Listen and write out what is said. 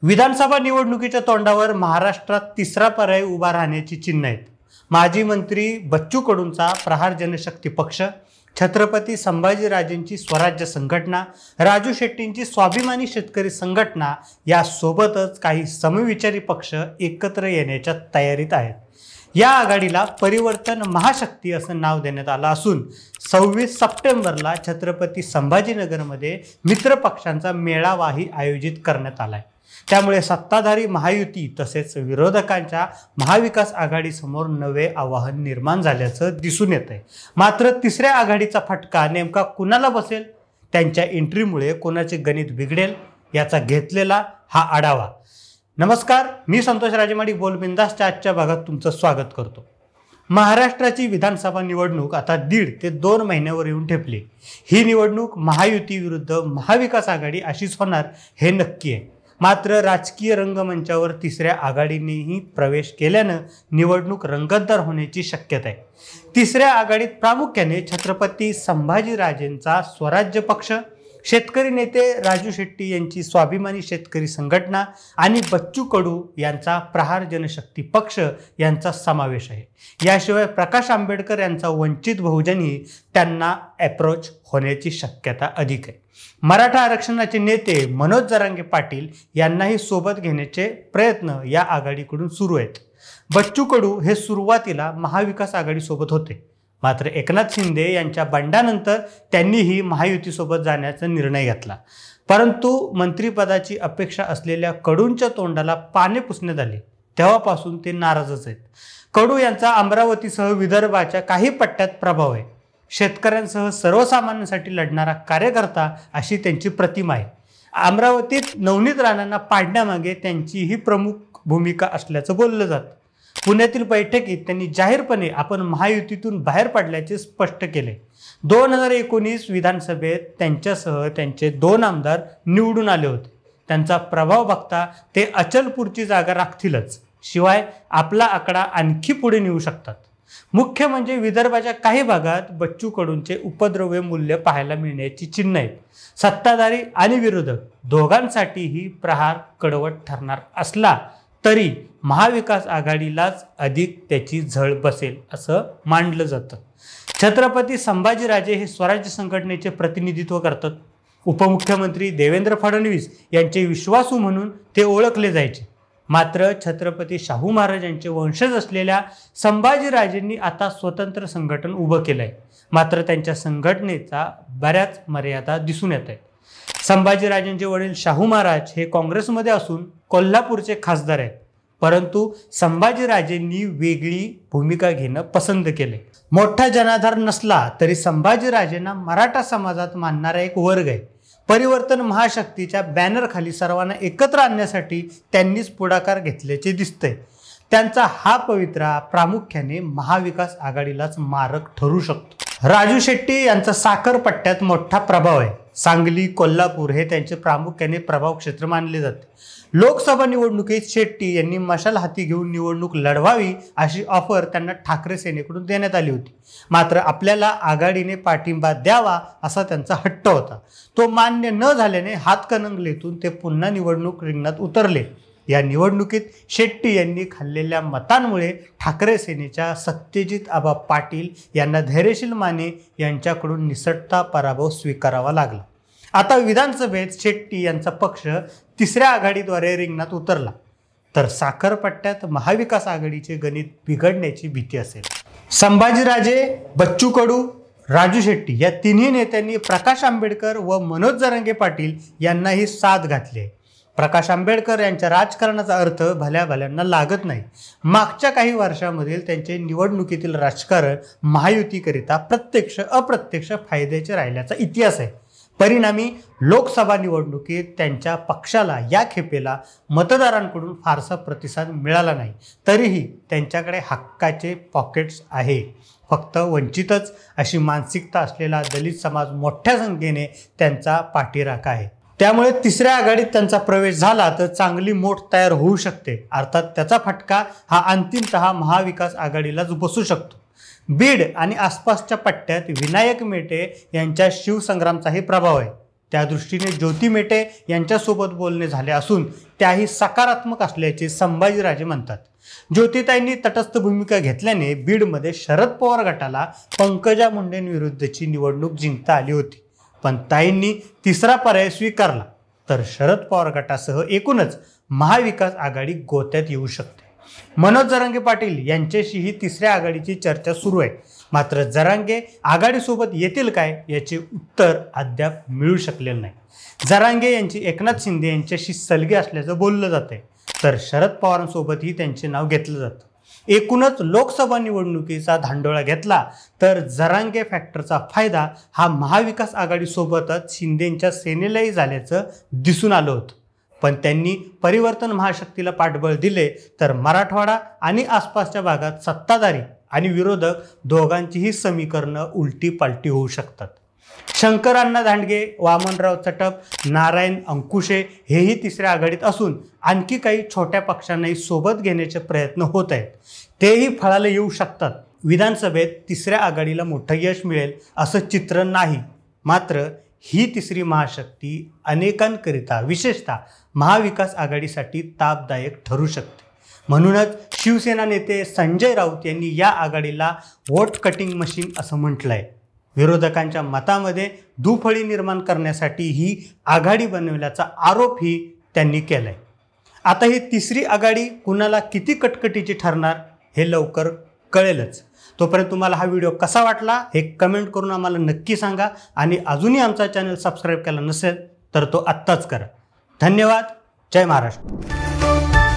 विधानसभा निवडणुकीच्या तोंडावर महाराष्ट्रात तिसरा पर्याय उभा राहण्याची चिन्ह आहेत। माजी मंत्री बच्चू कडूंचा प्रहार जनशक्ती पक्ष, छत्रपती संभाजीराजेंची स्वराज्य संघटना, राजू शेट्टींची स्वाभिमानी शेतकरी संघटना यासोबतच काही समविचारी पक्ष एकत्र येण्याच्या तयारीत आहेत। या आघाडीला परिवर्तन महाशक्ती असं नाव देण्यात आलं असून 26 सप्टेंबरला छत्रपती संभाजीनगरमध्ये मित्र पक्षांचा मेळावाही आयोजित करण्यात आलाय। त्यामुळे सत्ताधारी महायुती तसेच विरोधकांच्या महाविकास आघाडीसमोर नवे आव्हान निर्माण झाल्याचं दिसून येतंय। मात्र तिसऱ्या आघाडीचा फटका नेमका कुणाला बसेल, त्यांच्या एंट्रीमुळे कोणाचे गणित बिघडेल, याचा घेतलेला हा आढावा। नमस्कार, मी संतोष राजेमाडी बोलबिंदासच्या आजच्या भागात तुमचं स्वागत करतो। महाराष्ट्राची विधानसभा निवडणूक आता 1.5 ते 2 महिन्यावर येऊन ठेपली। ही निवडणूक महायुती विरुद्ध महाविकास आघाडी अशीच होणार हे नक्की आहे। मात्र राजकीय रंगमंचावर तिसऱ्या आघाडीनेही प्रवेश केल्यानं निवडणूक रंगतदार होण्याची शक्यता आहे। तिसऱ्या आघाडीत प्रामुख्याने छत्रपती संभाजीराजेंचा स्वराज्य पक्ष, शेतकरी नेते राजू शेट्टी यांची स्वाभिमानी शेतकरी संघटना आणि बच्चू कडू यांचा प्रहार जनशक्ती पक्ष यांचा समावेश आहे। याशिवाय प्रकाश आंबेडकर यांचा वंचित बहुजनही त्यांना अप्रोच होण्याची शक्यता अधिक आहे। मराठा आरक्षणाचे नेते मनोज जरांगे पाटील यांनाही सोबत घेण्याचे प्रयत्न या आघाडीकडून सुरू आहेत। बच्चू कडू हे सुरुवातीला महाविकास आघाडीसोबत होते, मात्र एकनाथ शिंदे यांच्या बंडानंतर त्यांनीही महायुतीसोबत जाण्याचा निर्णय घेतला। परंतु मंत्रिपदाची अपेक्षा असलेल्या कडूंच्या तोंडाला पाने पुसण्यात आले तेव्हापासून ते नाराजच आहेत। कडू यांचा अमरावतीसह विदर्भाच्या काही पट्ट्यात प्रभाव आहे। शेतकऱ्यांसह सर्वसामान्यांसाठी लढणारा कार्यकर्ता अशी त्यांची प्रतिमा आहे। अमरावतीत नवनीत राणांना पाडण्यामागे त्यांची ही प्रमुख भूमिका असल्याचं बोललं जातं। पुण्यातील बैठकीत त्यांनी जाहीरपणे आपण महायुतीतून बाहेर पडल्याचे स्पष्ट केले। 2019 विधानसभेत त्यांच्यासह त्यांचे 2 आमदार निवडून आले होते। त्यांचा प्रभाव बघता ते अचलपूरची जागा राखतीलच, शिवाय आपला आकडा आणखी पुढे नेऊ शकतात। मुख्य म्हणजे विदर्भाच्या काही भागात बच्चू कडूंचे उपद्रव्य मूल्य पाहायला मिळण्याची चिन्ह आहेत। सत्ताधारी आणि विरोधक दोघांसाठीही प्रहार कडवट ठरणार असला तरी महाविकास आघाडीलाच अधिक त्याची झळ बसेल असं मानलं जातं। छत्रपती संभाजीराजे हे स्वराज्य संघटनेचे प्रतिनिधित्व करतात। उपमुख्यमंत्री देवेंद्र फडणवीस यांचे विश्वासू म्हणून ते ओळखले जायचे। मात्र छत्रपती शाहू महाराजांचे वंशज असलेल्या संभाजीराजेंनी आता स्वतंत्र संघटन उभं केलंय। मात्र त्यांच्या संघटनेचा बऱ्याच मर्यादा दिसून येत आहेत। संभाजीराजेंचे वडील शाहू महाराज हे काँग्रेसमध्ये असून कोल्हापूरचे खासदार आहेत, परंतु संभाजीराजेंनी वेगळी भूमिका घेणं पसंत केले। मोठा जनाधार नसला तरी संभाजीराजेंना मराठा समाजात मानणारा एक वर्ग आहे। परिवर्तन महाशक्तीच्या बॅनरखाली सर्वांना एकत्र आणण्यासाठी त्यांनीच पुढाकार घेतल्याचे दिसतंय। त्यांचा हा पवित्रा प्रामुख्याने महाविकास आघाडीलाच मारक ठरू शकतो। राजू शेट्टी यांचा साखर पट्ट्यात मोठा प्रभाव आहे। सांगली, कोल्हापूर हे त्यांचे प्रामुख्याने प्रभाव क्षेत्र मानले जाते। लोकसभा निवडणुकीत शेट्टी यांनी मशाल हाती घेऊन निवडणूक लढवावी अशी ऑफर त्यांना ठाकरे सेनेकडून देण्यात आली होती। मात्र आपल्याला आघाडीने पाठिंबा द्यावा असा त्यांचा हट्ट होता। तो मान्य न झाल्याने हातकणंगलेतून ते पुन्हा निवडणूक रिंगणात उतरले। या निवडणुकीत शेट्टी यांनी खाल्लेल्या मतांमुळे ठाकरे सेनेच्या सत्यजित आबा पाटील यांना धैर्यशील माने यांच्याकडून निसटता पराभव स्वीकारावा लागला। आता विधानसभेत शेट्टी यांचा पक्ष तिसऱ्या आघाडीद्वारे रिंगणात उतरला तर साखरपट्ट्यात महाविकास आघाडीचे गणित बिघडण्याची भीती असेल। संभाजीराजे, बच्चू कडू, राजू शेट्टी या तिन्ही नेत्यांनी प्रकाश आंबेडकर व मनोज जरांगे पाटील यांनाही साथ घातली आहे। प्रकाश आंबेडकर यांच्या राजकारणाचा अर्थ भल्या भल्यांना लागत नाही। मागच्या काही वर्षांमधील त्यांचे निवडणुकीतील राजकारण महायुतीकरिता प्रत्यक्ष अप्रत्यक्ष फायद्याचे राहिल्याचा इतिहास आहे। परिणामी लोकसभा निवडणुकीत त्यांच्या पक्षाला या खेपेला मतदारांकडून फारसा प्रतिसाद मिळाला नाही। तरीही त्यांच्याकडे हक्काचे पॉकेट्स आहे। फक्त वंचितच अशी मानसिकता असलेला दलित समाज मोठ्या संख्येने त्यांचा पाठीराखा आहे। त्यामुळे तिसऱ्या आघाडीत त्यांचा प्रवेश झाला तर चांगली मोठ तयार होऊ शकते। अर्थात त्याचा फटका हा अंतिमतः महाविकास आघाडीलाच बसू शकतो। बीड आणि आसपासच्या पट्ट्यात विनायक मेटे यांच्या शिवसंग्रामचाही प्रभाव आहे। त्या दृष्टीने ज्योती मेटे यांच्यासोबत बोलणे झाले असून त्याही सकारात्मक असल्याचे संभाजीराजे म्हणतात. ज्योतिताईंनी तटस्थ भूमिका घेतल्याने बीडमध्ये शरद पवार गटाला पंकजा मुंडेंविरुद्धची निवडणूक जिंकता आली होती. पण ताईंनी तिसरा पर्याय स्वीकारला तर शरद पवार गटासह एकूणच महाविकास आघाडी गोत्यात येऊ शकते. मनोज जरांगे पाटील यांच्याशीही तिसऱ्या आघाडीची चर्चा सुरू आहे. मात्र जरांगे आघाडीसोबत येतील काय याचे उत्तर अद्याप मिळू शकलेलं नाही. जरांगे यांची एकनाथ शिंदे यांच्याशी सलगी असल्याचं बोललं जातंय तर शरद पवारांसोबतही त्यांचे नाव घेतलं जातं. एकूणच लोकसभा निवडणुकीचा धांडोळा घेतला तर जरांगे फॅक्टरचा फायदा हा महाविकास आघाडीसोबतच शिंदेंच्या सेनेलाही झाल्याचं दिसून आलं होतं. पण त्यांनी परिवर्तन महाशक्तीला पाठबळ दिले तर मराठवाडा आणि आसपासच्या भागात सत्ताधारी आणि विरोधक दोघांचीही समीकरणं उलटी पालटी होऊ शकतात. शंकर अण्णा दांडगे, वामनराव चटप, नारायण अंकुशे हेही तिसऱ्या आघाडीत असून आणखी काही छोट्या पक्षांनाही सोबत घेण्याचे प्रयत्न होत आहेत. तेही फळाला येऊ शकतात. विधानसभेत तिसऱ्या आघाडीला मोठं यश मिळेल असं चित्र नाही. मात्र ही तिसरी महाशक्ती अनेकांकरिता विशेषतः महाविकास आघाडीसाठी तापदायक ठरू शकते. म्हणूनच शिवसेना नेते संजय राऊत यांनी या आघाडीला व्होट कटिंग मशीन असं म्हटलं आहे. विरोधकांच्या मतामध्ये दुफळी निर्माण करण्यासाठी ही आघाडी बनवल्याचा आरोपही त्यांनी केला आहे. आता ही तिसरी आघाडी कुणाला किती कटकटीची ठरणार हे लवकर कळेलच. तोपर्यंत तुम्हाला हा व्हिडिओ कसा वाटला हे कमेंट करून आम्हाला नक्की सांगा आणि अजूनही आमचा चॅनल सबस्क्राईब केला नसेल तर तो आत्ताच करा. धन्यवाद. जय महाराष्ट्र.